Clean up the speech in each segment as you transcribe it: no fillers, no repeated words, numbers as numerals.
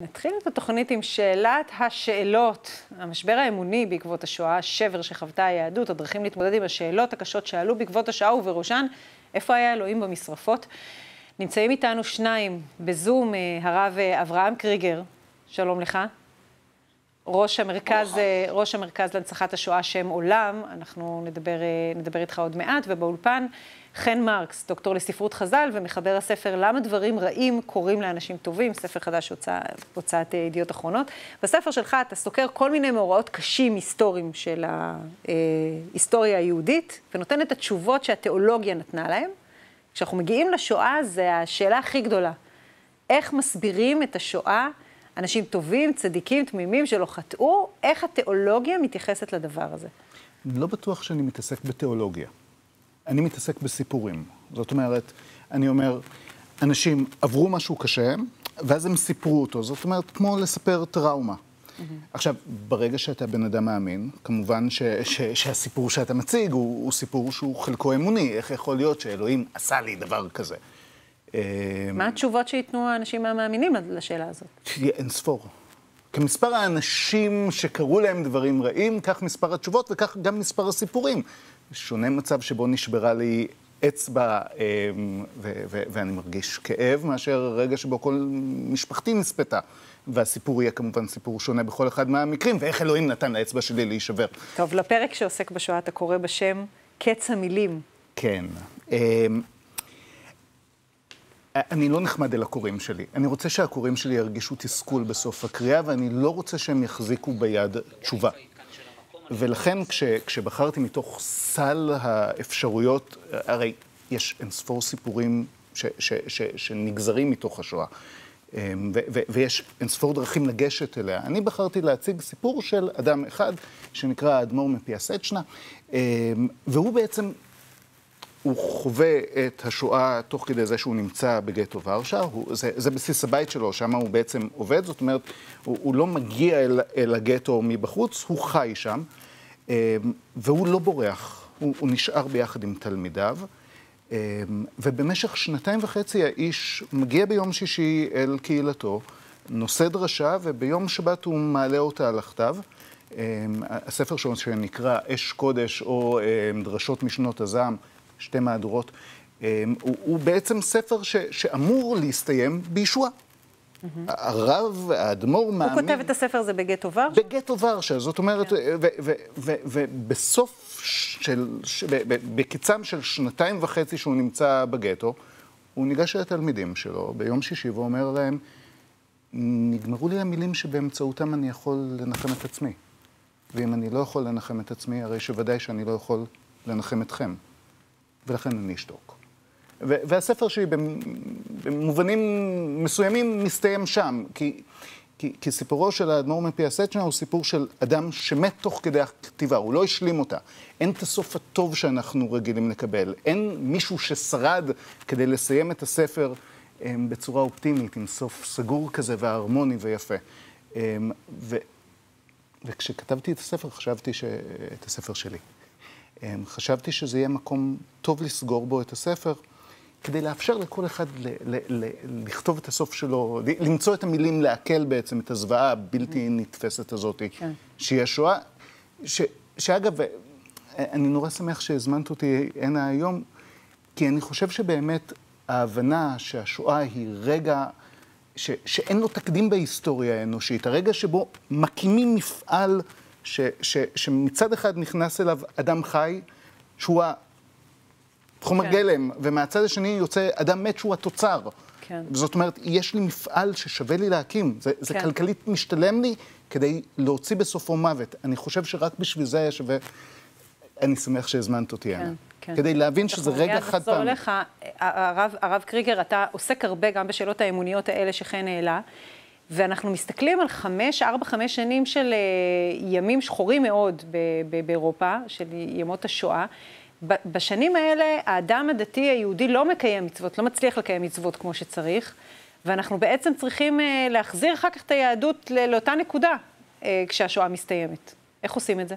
נתחיל את התוכנית עם שאלת השאלות, המשבר האמוני בעקבות השואה, השבר שחוותה היהדות, הדרכים להתמודד עם השאלות הקשות שעלו בעקבות השואה ובראשן, איפה היה אלוהים במשרפות. נמצאים איתנו שניים בזום, הרב אברהם קריגר, שלום לך. ראש המרכז להנצחת השואה שם עולם, אנחנו נדבר איתך עוד מעט, ובאולפן חן מרקס, דוקטור לספרות חז"ל ומחבר הספר למה דברים רעים קורים לאנשים טובים, ספר חדש הוצאת ידיעות אחרונות. בספר שלך אתה סוקר כל מיני מאורעות קשים היסטוריים של ההיסטוריה היהודית, ונותן את התשובות שהתיאולוגיה נתנה להם. כשאנחנו מגיעים לשואה, זה השאלה הכי גדולה. איך מסבירים את השואה? אנשים טובים, צדיקים, תמימים שלא חטאו, איך התיאולוגיה מתייחסת לדבר הזה? אני לא בטוח שאני מתעסק בתיאולוגיה. אני מתעסק בסיפורים. זאת אומרת, אני אומר, אנשים עברו משהו קשה, ואז הם סיפרו אותו. זאת אומרת, כמו לספר טראומה. עכשיו, ברגע שאתה בן אדם מאמין, כמובן שהסיפור שאתה מציג הוא סיפור שהוא חלקו אמוני. איך יכול להיות שאלוהים עשה לי דבר כזה? מה התשובות שיתנו האנשים המאמינים לשאלה הזאת? אין ספור. כמספר האנשים שקראו להם דברים רעים, כך מספר התשובות וכך גם מספר הסיפורים. שונה מצב שבו נשברה לי אצבע ואני מרגיש כאב, מאשר רגע שבו כל משפחתי נספתה. והסיפור יהיה כמובן סיפור שונה בכל אחד מהמקרים, ואיך אלוהים נתן לאצבע שלי להישבר. טוב, לפרק שעוסק בשואה אתה קורא בשם קץ המילים. כן. אני לא נחמד אל הקוראים שלי. אני רוצה שהקוראים שלי ירגישו תסכול בסוף הקריאה, ואני לא רוצה שהם יחזיקו ביד תשובה. ולכן כשבחרתי מתוך סל האפשרויות, הרי יש אינספור סיפורים שנגזרים מתוך השואה, ויש אינספור דרכים לגשת אליה. אני בחרתי להציג סיפור של אדם אחד, שנקרא האדמו"ר מפיאסצ'נה, והוא בעצם, הוא חווה את השואה תוך כדי זה שהוא נמצא בגטו ורשה, זה בסיס הבית שלו, שם הוא בעצם עובד, זאת אומרת, הוא לא מגיע אל הגטו מבחוץ, הוא חי שם, והוא לא בורח, הוא נשאר ביחד עם תלמידיו, ובמשך 2.5 האיש מגיע ביום שישי אל קהילתו, נושא דרשה, וביום שבת הוא מעלה אותה על הכתב. הספר שלו שנקרא אש קודש או דרשות משנות הזעם, שתי מהדורות, הוא בעצם ספר שאמור להסתיים בישועה. הרב, האדמו"ר מאמין... הוא כותב את הספר הזה בגטו ורשה? בגטו ורשה, זאת אומרת, ובסוף בקיצם של 2.5 שהוא נמצא בגטו, הוא ניגש לתלמידים שלו ביום שישי ואומר להם, נגמרו לי המילים שבאמצעותם אני יכול לנחם את עצמי. ואם אני לא יכול לנחם את עצמי, הרי שוודאי שאני לא יכול לנחם אתכם. ולכן אני אשתוק. והספר שלי במובנים מסוימים מסתיים שם, כי סיפורו של האדמו"ר מפיאסצ'נה הוא סיפור של אדם שמת תוך כדי הכתיבה, הוא לא השלים אותה. אין את הסוף הטוב שאנחנו רגילים לקבל, אין מישהו ששרד כדי לסיים את הספר בצורה אופטימית, עם סוף סגור כזה והרמוני ויפה. וכשכתבתי את הספר, חשבתי את הספר שלי. חשבתי שזה יהיה מקום טוב לסגור בו את הספר, כדי לאפשר לכל אחד לכתוב את הסוף שלו, למצוא את המילים, לעכל בעצם את הזוועה הבלתי נתפסת הזאת, שהיא השואה, שאגב, אני נורא שמח שהזמנת אותי הנה היום, כי אני חושב שבאמת ההבנה שהשואה היא רגע שאין לו תקדים בהיסטוריה האנושית, הרגע שבו מקימים מפעל שמצד אחד נכנס אליו אדם חי, שהוא חומר גלם, ומהצד השני יוצא אדם מת שהוא התוצר. זאת אומרת, יש לי מפעל ששווה לי להקים. זה כלכלית משתלם לי כדי להוציא בסופו מוות. אני חושב שרק בשביל זה היה שווה... אני שמח שהזמנת אותי הנה. כדי להבין שזה רגע חד פעם. נחזור לך, הרב קריגר, אתה עוסק הרבה גם בשאלות האמוניות האלה שכן העלה, ואנחנו מסתכלים על 4-5 שנים של ימים שחורים מאוד באירופה, של ימות השואה. בשנים האלה, האדם הדתי היהודי לא מקיים מצוות, לא מצליח לקיים מצוות כמו שצריך, ואנחנו בעצם צריכים להחזיר אחר כך את היהדות לאותה נקודה כשהשואה מסתיימת. איך עושים את זה?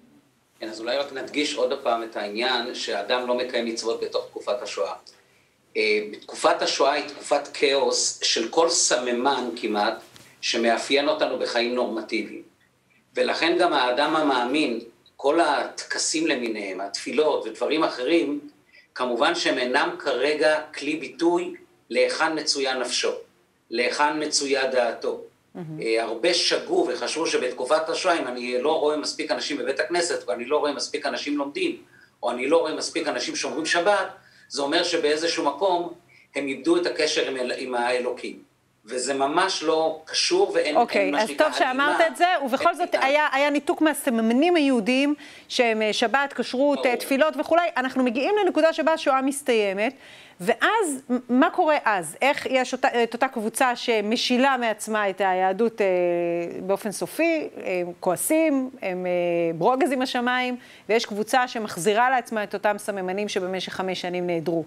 כן, אז אולי רק נדגיש עוד פעם את העניין שהאדם לא מקיים מצוות בתוך תקופת השואה. בתקופת השואה היא תקופת כאוס של כל סממן כמעט, שמאפיין אותנו בחיים נורמטיביים. ולכן גם האדם המאמין, כל הטקסים למיניהם, התפילות ודברים אחרים, כמובן שהם אינם כרגע כלי ביטוי להיכן מצויה נפשו, להיכן מצויה דעתו. הרבה שגו וחשבו שבתקופת השואה, אם אני לא רואה מספיק אנשים בבית הכנסת, או אני לא רואה מספיק אנשים לומדים, או אני לא רואה מספיק אנשים שומרים שבת, זה אומר שבאיזשהו מקום הם איבדו את הקשר עם האלוקים. וזה ממש לא קשור ואין אוקיי, אז טוב שאמרת את זה, ובכל זאת היה ניתוק מהסממנים היהודיים, שהם שבת, כשרות, תפילות וכולי. אנחנו מגיעים לנקודה שבה השואה מסתיימת, ואז, מה קורה אז? איך יש את אותה קבוצה שמשילה מעצמה את היהדות באופן סופי, הם כועסים, הם ברוגז עם השמיים, ויש קבוצה שמחזירה לעצמה את אותם סממנים שבמשך 5 שנים נעדרו.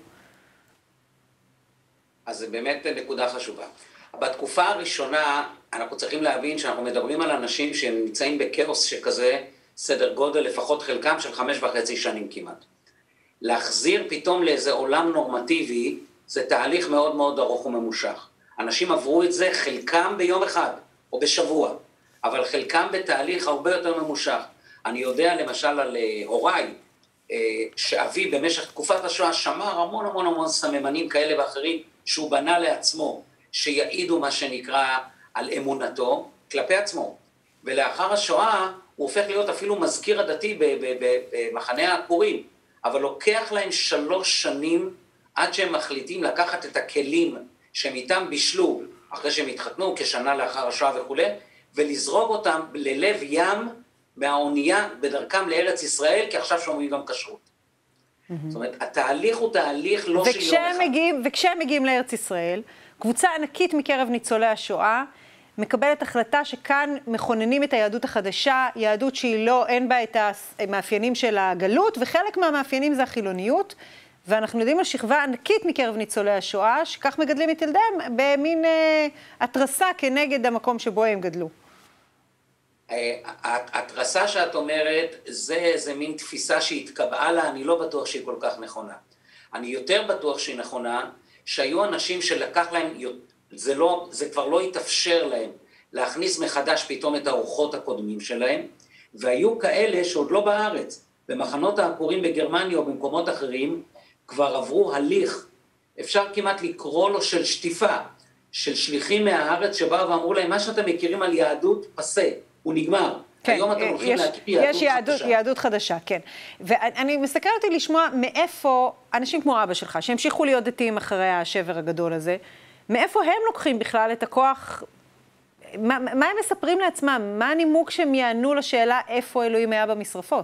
אז זה באמת נקודה חשובה. בתקופה הראשונה אנחנו צריכים להבין שאנחנו מדברים על אנשים שהם נמצאים בכאוס שכזה, סדר גודל לפחות חלקם של 5.5 שנים כמעט. להחזיר פתאום לאיזה עולם נורמטיבי, זה תהליך מאוד מאוד ארוך וממושך. אנשים עברו את זה חלקם ביום אחד או בשבוע, אבל חלקם בתהליך הרבה יותר ממושך. אני יודע למשל על הוריי, שאבי במשך תקופת השואה שמר המון סממנים כאלה ואחרים, שהוא בנה לעצמו, שיעידו מה שנקרא על אמונתו כלפי עצמו. ולאחר השואה הוא הופך להיות אפילו מזכיר הדתי במחנה העקורים, אבל לוקח להם 3 שנים עד שהם מחליטים לקחת את הכלים שהם איתם בישלו, אחרי שהם התחתנו כשנה לאחר השואה וכו', ולזרוק אותם ללב ים מהאונייה בדרכם לארץ ישראל, כי עכשיו שומעים גם כשרות. זאת אומרת, התהליך הוא תהליך לא של יום אחד. וכשהם מגיעים לארץ ישראל, קבוצה ענקית מקרב ניצולי השואה מקבלת החלטה שכאן מכוננים את היהדות החדשה, יהדות שהיא לא, אין בה את המאפיינים של הגלות, וחלק מהמאפיינים זה החילוניות, ואנחנו יודעים על שכבה ענקית מקרב ניצולי השואה, שכך מגדלים את ילדיהם במין התרסה כנגד המקום שבו הם גדלו. התרסה שאת אומרת, זה מין תפיסה שהתקבעה לה, אני לא בטוח שהיא כל כך נכונה. אני יותר בטוח שהיא נכונה, שהיו אנשים שלקח להם, זה כבר לא התאפשר להם להכניס מחדש פתאום את האורחות הקודמים שלהם, והיו כאלה שעוד לא בארץ, במחנות העקורים בגרמניה או במקומות אחרים, כבר עברו הליך, אפשר כמעט לקרוא לו של שטיפה, של שליחים מהארץ שבאו ואמרו להם, מה שאתם מכירים על יהדות פסה, הוא נגמר. כן, היום אתם הולכים להקים יהדות חדשה. יש יהדות חדשה, כן. ואני מסתכלת לשמוע מאיפה אנשים כמו אבא שלך, שהמשיכו להיות דתיים אחרי השבר הגדול הזה, מאיפה הם לוקחים בכלל את הכוח, מה הם מספרים לעצמם? מה הנימוק שהם יענו לשאלה איפה אלוהים היה במשרפות?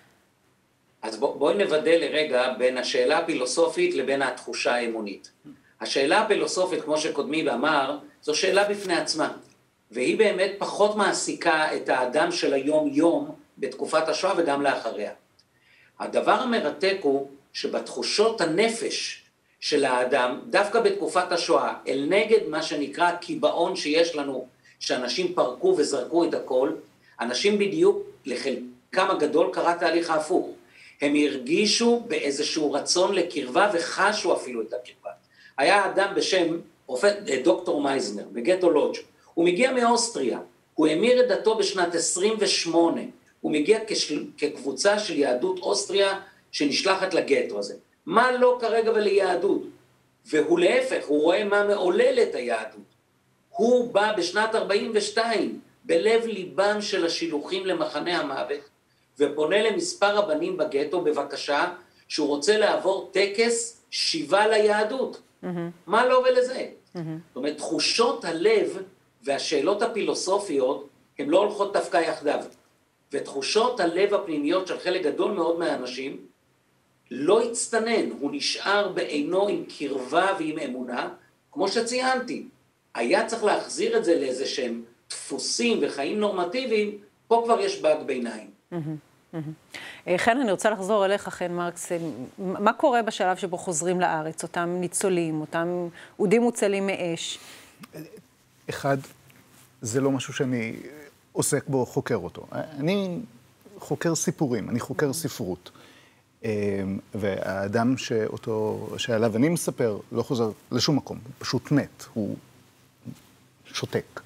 אז בואי נוודא לרגע בין השאלה הפילוסופית לבין התחושה האמונית. השאלה הפילוסופית, כמו שקודמי ואמר, זו שאלה בפני עצמה. והיא באמת פחות מעסיקה את האדם של היום-יום בתקופת השואה וגם לאחריה. הדבר המרתק הוא שבתחושות הנפש של האדם, דווקא בתקופת השואה, אל נגד מה שנקרא קיבעון שיש לנו, שאנשים פרקו וזרקו את הכל, אנשים בדיוק לחלקם הגדול קרה תהליך ההפוך. הם הרגישו באיזשהו רצון לקרבה וחשו אפילו את הקרבה. היה אדם בשם דוקטור מייזנר בגטו לודג'. הוא מגיע מאוסטריה, הוא המיר את דתו בשנת 28, הוא מגיע כקבוצה של יהדות אוסטריה שנשלחת לגטו הזה. מה לא כרגע וליהדות? והוא להפך, הוא רואה מה מעולל את היהדות. הוא בא בשנת 42, בלב ליבם של השילוחים למחנה המוות, ופונה למספר הבנים בגטו בבקשה, שהוא רוצה לעבור טקס שיבה ליהדות. מה לא ולזה? זאת אומרת, תחושות הלב והשאלות הפילוסופיות הן לא הולכות דווקא יחדיו. ותחושות הלב הפנימיות של חלק גדול מאוד מהאנשים לא הצטנן, הוא נשאר בעינו עם קרבה ועם אמונה, כמו שציינתי. היה צריך להחזיר את זה לאיזה שהם דפוסים וחיים נורמטיביים, פה כבר יש באג ביניים. חן, אני רוצה לחזור אליך, חן מרקס, מה קורה בשלב שבו חוזרים לארץ, אותם ניצולים, אותם אודים מוצלים מאש? אחד, זה לא משהו שאני עוסק בו, חוקר אותו. אני חוקר סיפורים, אני חוקר ספרות. והאדם שעליו אני מספר לא חוזר לשום מקום, הוא פשוט מת, הוא שותק.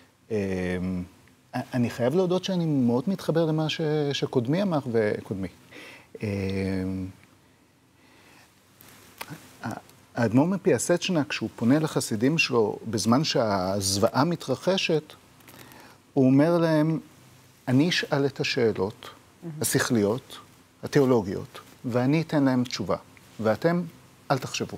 אני חייב להודות שאני מאוד מתחבר למה שקודמי אמר וקודמי. האדמו"ר מפיאסצ'נה, כשהוא פונה לחסידים שלו בזמן שהזוועה מתרחשת, הוא אומר להם, אני אשאל את השאלות השכליות, התיאולוגיות, ואני אתן להם תשובה, ואתם אל תחשבו.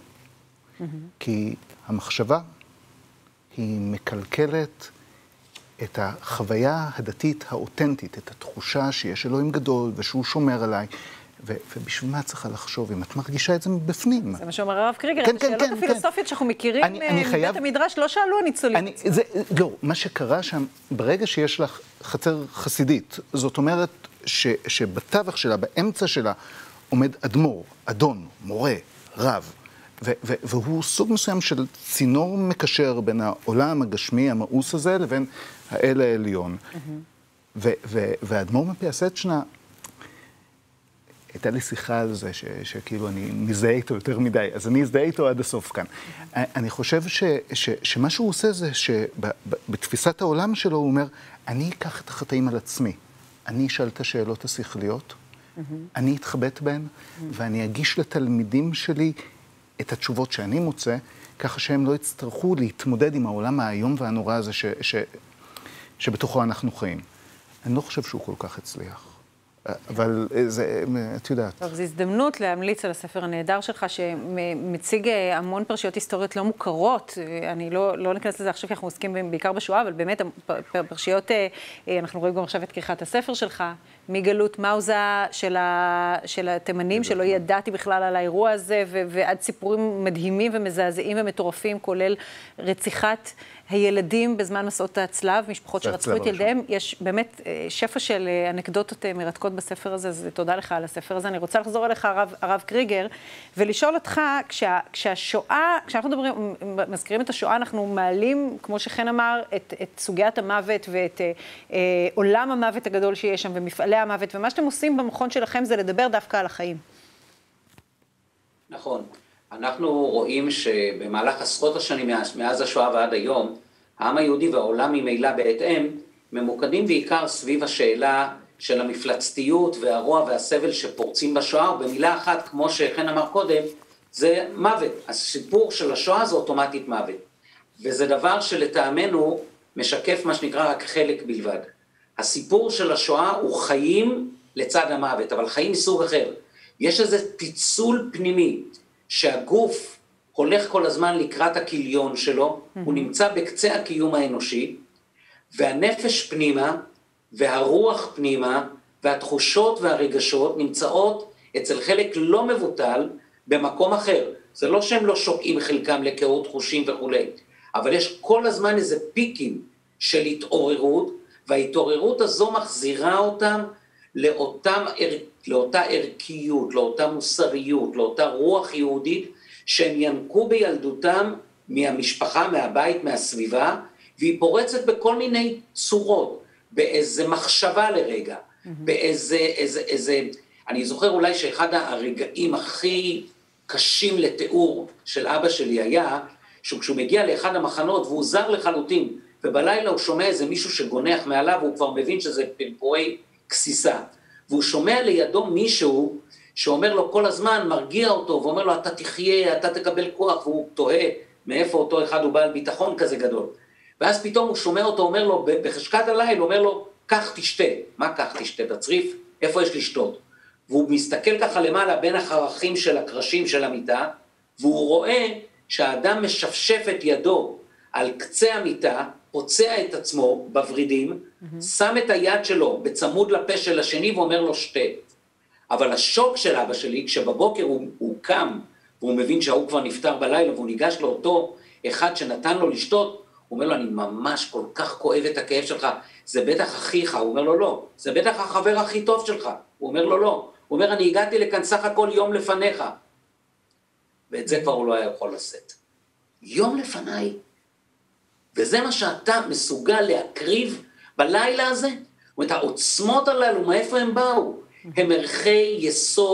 כי המחשבה היא מקלקלת את החוויה הדתית האותנטית, את התחושה שיש אלוהים גדול ושהוא שומר עליי, ובשביל מה צריכה לחשוב אם את מרגישה את זה בפנים? זה מה שאומר הרב קריגר, את השאלות הפילוסופיות שאנחנו מכירים מבית המדרש, לא שאלו הניצולים. לא, מה שקרה שם, ברגע שיש לך חצר חסידית, זאת אומרת שבטווח שלה, באמצע שלה, עומד אדמו"ר, אדון, מורה, רב, והוא סוג מסוים של צינור מקשר בין העולם הגשמי, המאוס הזה, לבין האל העליון. והאדמו"ר מפיאסצ'נה, הייתה לי שיחה על זה, שכאילו אני מזהה איתו יותר מדי, אז אני אזדהה איתו עד הסוף כאן. אני חושב שמה שהוא עושה זה שבתפיסת העולם שלו הוא אומר, אני אקח את החטאים על עצמי, אני אשאל את השאלות השכליות, אני אתחבט בהן, ואני אגיש לתלמידים שלי את התשובות שאני מוצא, ככה שהם לא יצטרכו להתמודד עם העולם האיום והנורא הזה שבתוכו אנחנו חיים. אני לא חושב שהוא כל כך הצליח. אבל זה, את יודעת. טוב, זו הזדמנות להמליץ על הספר הנהדר שלך, שמציג המון פרשיות היסטוריות לא מוכרות. אני לא ניכנס לזה עכשיו, כי אנחנו עוסקים בעיקר בשואה, אבל באמת פרשיות, אנחנו רואים גם עכשיו את כריכת הספר שלך, מגלות מאוזה של התימנים, שלא ידעתי בכלל על האירוע הזה, ועד סיפורים מדהימים ומזעזעים ומטורפים, כולל רציחת הילדים בזמן מסעות הצלב, משפחות שרצחו את ילדיהם. יש באמת שפע של אנקדוטות מרתקות בספר הזה, אז תודה לך על הספר הזה. אני רוצה לחזור אליך, הרב קריגר, ולשאול אותך, כשהשואה, כשאנחנו מזכירים את השואה, אנחנו מעלים, כמו שחן אמר, את סוגיית המוות ואת עולם המוות הגדול שיש שם, ומפעלי המוות, ומה שאתם עושים במכון שלכם זה לדבר דווקא על החיים. נכון. אנחנו רואים שבמהלך עשרות השנים מאז השואה ועד היום, העם היהודי והעולם ממילא בהתאם, ממוקדים בעיקר סביב השאלה של המפלצתיות והרוע והסבל שפורצים בשואה, ובמילה אחת, כמו שחן אמר קודם, זה מוות. הסיפור של השואה זה אוטומטית מוות. וזה דבר שלטעמנו משקף מה שנקרא רק חלק בלבד. הסיפור של השואה הוא חיים לצד המוות, אבל חיים מסוג אחר. יש איזה פיצול פנימי, שהגוף הולך כל הזמן לקראת הכיליון שלו, הוא נמצא בקצה הקיום האנושי, והנפש פנימה, והרוח פנימה, והתחושות והרגשות נמצאות אצל חלק לא מבוטל במקום אחר. זה לא שהם לא שוקעים חלקם לקהות חושים וכו', אבל יש כל הזמן איזה פיקים של התעוררות, וההתעוררות הזו מחזירה אותם לאותה ערכיות, לאותה מוסריות, לאותה רוח יהודית, שהם ינקו בילדותם מהמשפחה, מהבית, מהסביבה, והיא פורצת בכל מיני צורות, באיזה מחשבה לרגע, אני זוכר אולי שאחד הרגעים הכי קשים לתיאור של אבא שלי היה, שכשהוא מגיע לאחד המחנות והוא זר לחלוטין, ובלילה הוא שומע איזה מישהו שגונח מעליו, והוא כבר מבין שזה פרפורי כסיסה, והוא שומע לידו מישהו שאומר לו כל הזמן, מרגיע אותו, ואומר לו, אתה תחיה, אתה תקבל כוח, והוא תוהה מאיפה אותו אחד הוא בעל ביטחון כזה גדול. ואז פתאום הוא שומע אותו, אומר לו, בחשכת הליל, אומר לו, קח תשתה. מה קח תשתה? בצריף? איפה יש לשתות? והוא מסתכל ככה למעלה בין החרכים של הקרשים של המיטה, והוא רואה שהאדם משפשף את ידו על קצה המיטה, פוצע את עצמו בוורידים, שם את היד שלו בצמוד לפה של השני ואומר לו שתה. אבל השוק של אבא שלי, כשבבוקר הוא קם, והוא מבין שההוא כבר נפטר בלילה, והוא ניגש לאותו אחד שנתן לו לשתות, הוא אומר לו, אני ממש כל כך כואב את הכאב שלך, זה בטח אחיך, הוא אומר לו לא, זה בטח החבר הכי טוב שלך, הוא אומר לו לא, הוא אומר, אני הגעתי לכאן סך הכל יום לפניך, ואת זה כבר הוא לא היה יכול לשאת. יום לפניי, וזה מה שאתה מסוגל להקריב בלילה הזה, זאת אומרת, העוצמות הללו, מאיפה הם באו? הם ערכי יסוד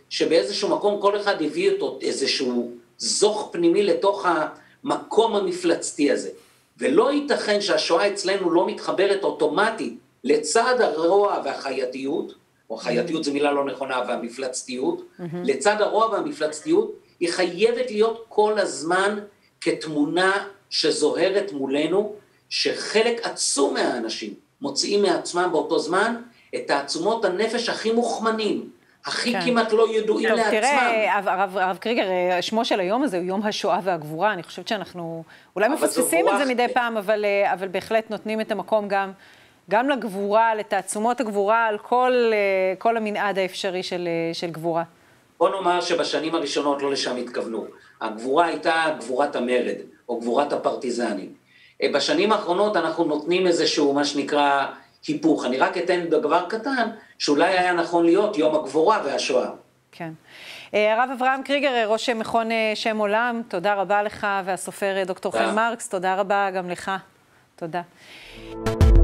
שבאיזשהו מקום כל אחד הביא אותו איזשהו זוך פנימי לתוך המקום המפלצתי הזה. ולא ייתכן שהשואה אצלנו לא מתחברת אוטומטית לצד הרוע והחייתיות, או חייתיות זו מילה לא נכונה, והמפלצתיות, לצד הרוע והמפלצתיות, היא חייבת להיות כל הזמן כתמונה שזוהרת מולנו, שחלק עצום מהאנשים מוציאים מעצמם באותו זמן את תעצומות הנפש הכי מוכמנים, הכי כמעט לא ידועים לעצמם. תראה, הרב קריגר, שמו של היום הזה הוא יום השואה והגבורה, אני חושבת שאנחנו אולי מפספסים את זה מדי פעם, אבל בהחלט נותנים את המקום גם לגבורה, לתעצומות הגבורה, על כל המנעד האפשרי של גבורה. בוא נאמר שבשנים הראשונות לא לשם התכוונו. הגבורה הייתה גבורת המרד, או גבורת הפרטיזנים. בשנים האחרונות אנחנו נותנים איזשהו, מה שנקרא, היפוך. אני רק אתן דבר קטן, שאולי היה נכון להיות יום הגבורה והשואה. כן. הרב אברהם קריגר, ראש מכון שם עולם, תודה רבה לך, והסופר דוקטור חן מרקס, תודה רבה גם לך. תודה.